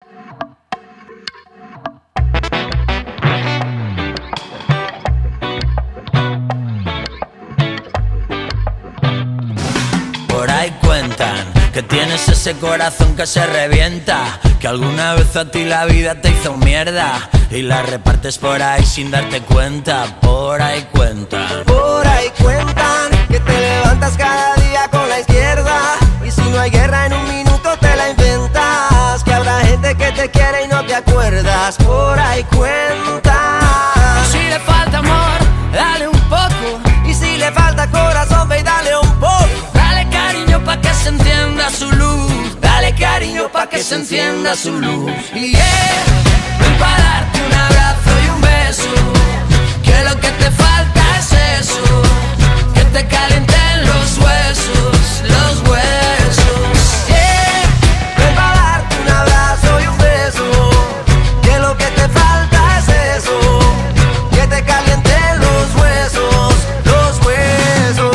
Por ahí cuentan que tienes ese corazón que se revienta, que alguna vez a ti la vida te hizo mierda y la repartes por ahí sin darte cuenta. Por ahí cuentan que te levantas cada día con la izquierda, y si no hay guerra en un minuto te la inventas, que habrá gente que te quiere y no te acuerdas. Por ahí cuentan. Si le falta amor, dale un poco, Y si le falta corazón, ve y dale un poco. dale cariño pa' que se encienda su luz, Dale cariño pa' que se encienda su luz. y ven pa' darte un abrazo y un beso, que lo que te falta es eso, que te calienten los huesos, los huesos. Ven pa' darte un abrazo y un beso, que lo que te falta es eso, que te calienten los huesos, los huesos.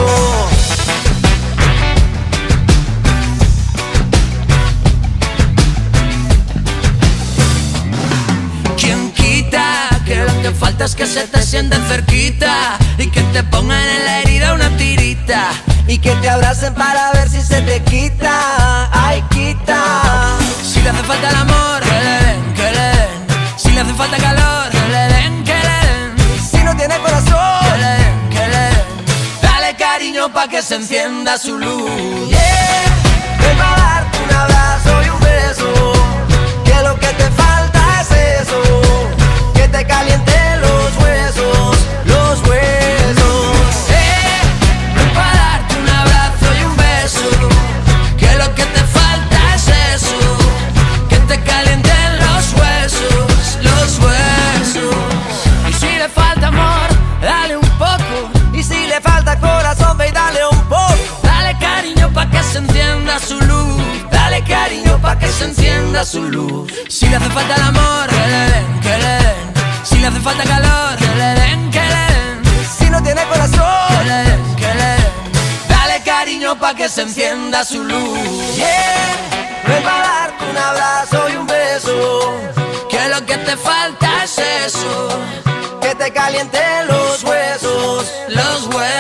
¿Quién quita que lo que falta es que se te sienten cerquita y que te pongan en la herida una tirita? Y que te abracen para ver si se te quita, ay quita. Si le hace falta el amor, que le den, que le den. Si le hace falta calor, que le den, que le den. Si no tiene Que corazón, le den, que le den. Dale cariño pa' que se encienda su luz. ven pa' darte un abrazo y un beso, que lo que te falta es eso, que te calienten los huesos, los huesos. Ven pa' darte un abrazo y un beso, que lo que te falta es eso, que te calienten los huesos, los huesos. Y si le falta amor, dale un poco, Y si le falta corazón, ve y dale un poco. dale cariño pa' que se encienda su luz, dale cariño pa' que se encienda su luz. Si le hace falta el amor, que le den, que le den. Si le hace falta calor, que le den, que le den. Si no tiene Que corazón, le den, que le den. Dale cariño pa' que se encienda su luz. ven pa' darte un abrazo y un beso, Que lo que te falta es eso, que te calienten los huesos. los huesos.